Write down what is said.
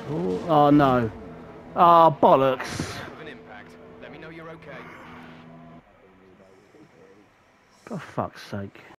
Oh, oh no. Oh, bollocks. With an impact. Let me know you're okay. For fuck's sake.